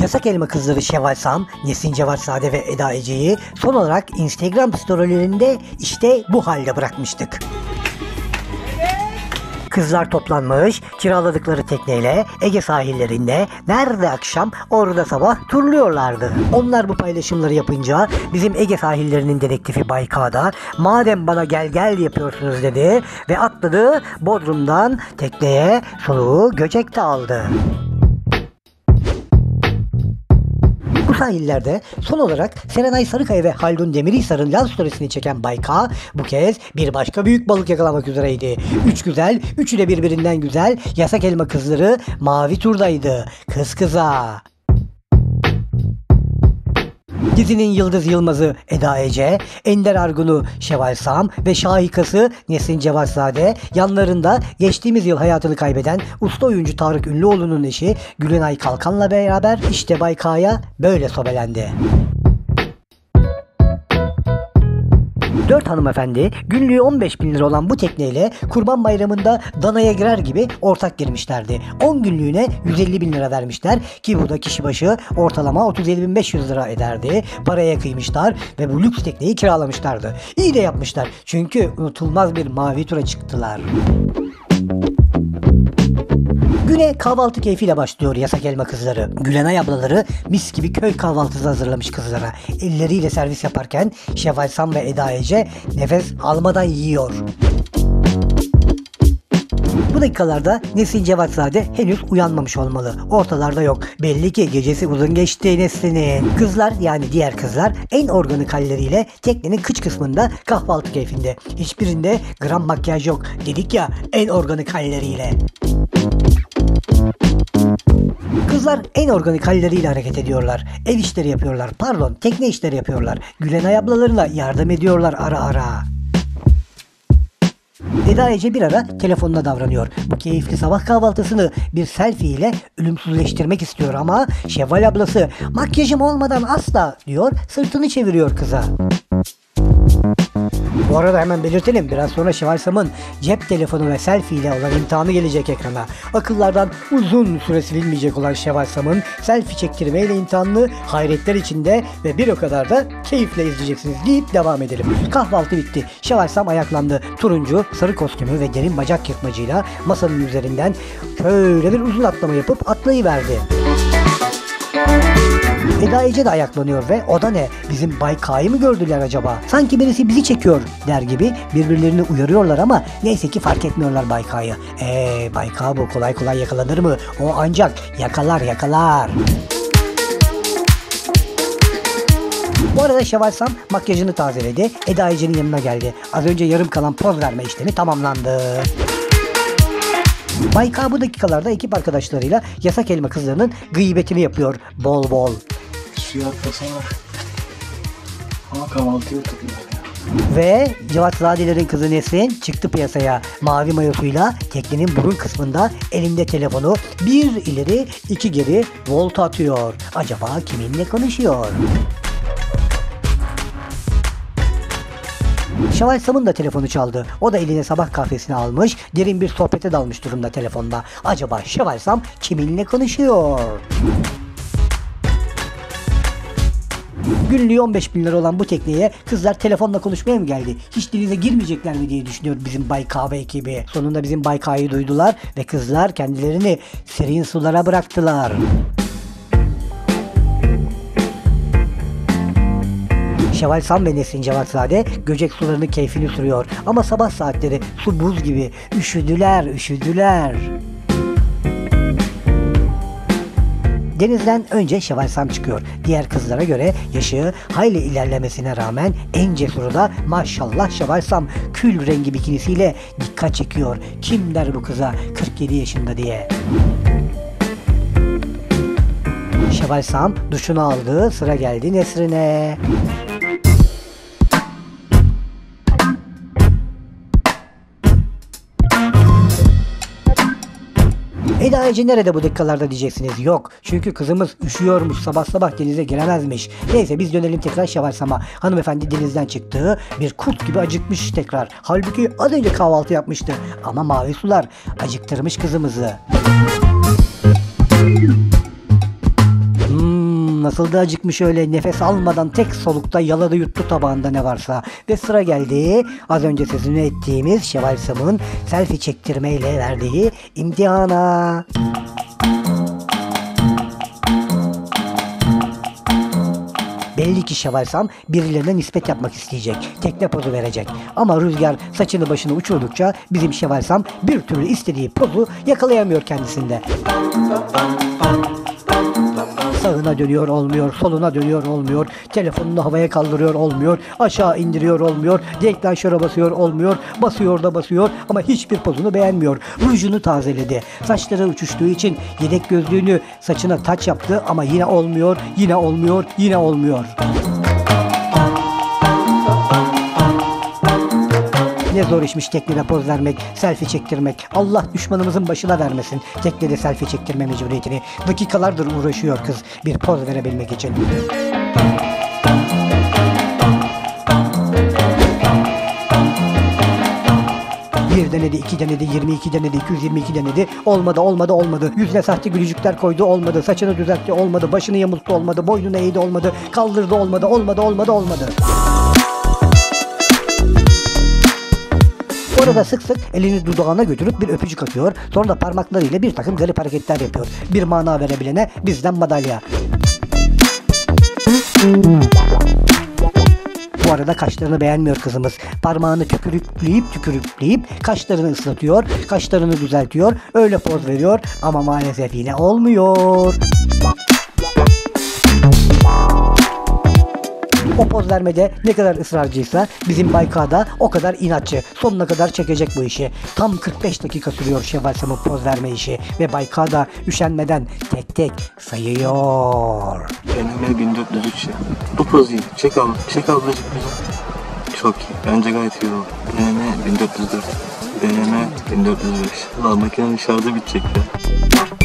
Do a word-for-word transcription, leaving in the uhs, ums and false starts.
Yasak Elma kızları Şevval Sam, Nesrin Cevatzade ve Eda Ece'yi son olarak Instagram storylerinde işte bu halde bırakmıştık. Kızlar toplanmış, kiraladıkları tekneyle Ege sahillerinde nerede akşam orada sabah turluyorlardı. Onlar bu paylaşımları yapınca bizim Ege sahillerinin dedektifi Bayka da madem bana gel gel yapıyorsunuz dedi ve atladı Bodrum'dan tekneye, soluğu Göcek'te aldı. Bu sahillerde son olarak Serenay Sarıkaya ve Haldun Demirhisar'ın love storiesini çeken Bayka bu kez bir başka büyük balık yakalamak üzereydi. Üç güzel, üçü de birbirinden güzel Yasak Elma kızları mavi turdaydı. Kız kıza. Dizinin Yıldız Yılmaz'ı Eda Ece, Ender Argun'u Şevval Sam ve şahikası Nesrin Cevatzade, yanlarında geçtiğimiz yıl hayatını kaybeden usta oyuncu Tarık Ünlüoğlu'nun eşi Gülenay Kalkan'la beraber işte Bayka'ya böyle sobelendi. Dört hanımefendi günlüğü on beş bin lira olan bu tekneyle Kurban Bayramı'nda danaya girer gibi ortak girmişlerdi. on günlüğüne yüz elli bin lira vermişler ki bu da kişi başı ortalama otuz yedi bin beş yüz lira ederdi. Paraya kıymışlar ve bu lüks tekneyi kiralamışlardı. İyi de yapmışlar çünkü unutulmaz bir mavi tura çıktılar. Güne kahvaltı keyfiyle başlıyor Yasak Elma kızları. Gülenay ablaları mis gibi köy kahvaltısı hazırlamış kızlara. Elleriyle servis yaparken Şevval Sam ve Eda Ece nefes almadan yiyor. Bu dakikalarda Nesrin Cevatzade henüz uyanmamış olmalı. Ortalarda yok. Belli ki gecesi uzun geçti Nesrin'in. Kızlar yani diğer kızlar en organik halleriyle teknenin kıç kısmında kahvaltı keyfinde. Hiçbirinde gram makyaj yok. Dedik ya en organik halleriyle. Kızlar en organik halleriyle hareket ediyorlar. Ev işleri yapıyorlar. Pardon, tekne işleri yapıyorlar. Gülenay ablalarına yardım ediyorlar ara ara. Eda Ece bir ara telefonuna davranıyor. Bu keyifli sabah kahvaltısını bir selfie ile ölümsüzleştirmek istiyor ama Şevval ablası makyajım olmadan asla diyor, sırtını çeviriyor kıza. Bu arada hemen belirtelim, biraz sonra Şevval Sam'ın cep telefonu ve selfie ile olan imtihanı gelecek ekrana. Akıllardan uzun süre silinmeyecek olan Şevval Sam'ın selfie çektirmeyle imtihanını hayretler içinde ve bir o kadar da keyifle izleyeceksiniz deyip devam edelim. Kahvaltı bitti. Şevval Sam ayaklandı. Turuncu, sarı kostümü ve derin bacak yırtmacıyla masanın üzerinden şöyle bir uzun atlama yapıp atlayıverdi. Eda Ece de ayaklanıyor ve o da ne? Bizim Bayka'yı mı gördüler acaba? Sanki birisi bizi çekiyor der gibi birbirlerini uyarıyorlar ama neyse ki fark etmiyorlar Bayka'yı. Eee Bayka bu kolay kolay yakalanır mı? O ancak yakalar yakalar. Bu arada Şevval Sam makyajını tazeledi. Eda Ece'nin yanına geldi. Az önce yarım kalan poz verme işlemi tamamlandı. Bayka bu dakikalarda ekip arkadaşlarıyla Yasak Elma kızlarının gıybetini yapıyor bol bol. Suya atlasana. Ama kahvaltıya oturdular ya. Ve Cevatzadelerin kızı Nesrin çıktı piyasaya. Mavi mayosuyla teknenin burun kısmında elinde telefonu bir ileri iki geri volta atıyor. Acaba kiminle konuşuyor? Şevval Sam'ın da telefonu çaldı. O da eline sabah kahvesini almış, derin bir sohbete dalmış durumda telefonda. Acaba Şevval Sam kiminle konuşuyor? Günlüğü on beş bin lira olan bu tekneye kızlar telefonla konuşmaya mı geldi? Hiç denize girmeyecekler mi diye düşünüyor bizim Bayka ve ekibi. Sonunda bizim Bayka'yı duydular ve kızlar kendilerini serin sulara bıraktılar. Şevval Sam ve Nesrin Cevatzade Göcek sularının keyfini sürüyor. Ama sabah saatleri su buz gibi. Üşüdüler, üşüdüler. Denizden önce Şevval Sam çıkıyor. Diğer kızlara göre yaşı hayli ilerlemesine rağmen en cesuru da maşallah Şevval Sam kül rengi bikinisiyle dikkat çekiyor. Kim der bu kıza kırk yedi yaşında diye. Şevval Sam duşunu aldı, sıra geldi Nesrin'e. Eda Ece nerede bu dakikalarda diyeceksiniz. Yok. Çünkü kızımız üşüyormuş. Sabah sabah denize giremezmiş. Neyse biz dönelim tekrar Şevval Sam'a. Hanımefendi denizden çıktı. Bir kurt gibi acıkmış tekrar. Halbuki az önce kahvaltı yapmıştı. Ama mavi sular acıktırmış kızımızı. Hmm, nasıl da acıkmış öyle, nefes almadan tek solukta yaladı yuttu tabağında ne varsa. Ve sıra geldi az önce sözünü ettiğimiz Şevval Sam'ın selfie çektirmeyle verdiği imtihana. Belli ki Şevval Sam birilerine nispet yapmak isteyecek. Tekne pozu verecek. Ama rüzgar saçını başını uçurdukça bizim Şevval Sam bir türlü istediği pozu yakalayamıyor kendisinde. Sağına dönüyor olmuyor, soluna dönüyor olmuyor, telefonunu havaya kaldırıyor olmuyor, aşağı indiriyor olmuyor, deklanşöre basıyor olmuyor, basıyor da basıyor ama hiçbir pozunu beğenmiyor. Rujunu tazeledi. Saçları uçuştuğu için yedek gözlüğünü saçına taç yaptı ama yine olmuyor, yine olmuyor, yine olmuyor. Ne zor işmiş teknede poz vermek, selfie çektirmek. Allah düşmanımızın başına vermesin teknede selfie çektirme mecburiyetini. Dakikalardır uğraşıyor kız bir poz verebilmek için. Bir denedi, iki denedi, yirmi iki denedi, iki yüz yirmi iki denedi. Olmadı, olmadı, olmadı. Yüzüne sahte gülücükler koydu, olmadı. Saçını düzeltti, olmadı. Başını yamulttu, olmadı. Boynunu eğdi, olmadı. Kaldırdı, olmadı, olmadı, olmadı, olmadı. Orada sık sık elini dudağına götürüp bir öpücük atıyor. Sonra da parmaklarıyla bir takım garip hareketler yapıyor. Bir mana verebilene bizden madalya. Bu arada kaşlarını beğenmiyor kızımız. Parmağını tükürükleyip tükürükleyip kaşlarını ıslatıyor. Kaşlarını düzeltiyor. Öyle poz veriyor ama maalesef yine olmuyor. O poz vermede ne kadar ısrarcıysa bizim Bayka da o kadar inatçı. Sonuna kadar çekecek bu işi. Tam kırk beş dakika sürüyor Şevval Sam'ın poz verme işi. Ve Bayka da üşenmeden tek tek sayıyor. Deneme bin dört yüz üç ya. Bu poz iyi. Çek abla. Çek ablacık bize. Çok iyi. Bence gayet iyi oldu. Deneme bin dört yüz dört. Deneme bin dört yüz beş. Ulan makinenin şarjı bitecek ya.